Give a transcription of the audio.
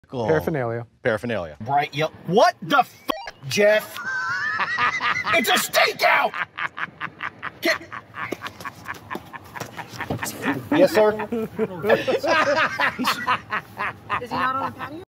Paraphernalia. Paraphernalia. Right, yep. What the f, Jeff? It's a stakeout! Yes, sir? Is he not on the patio?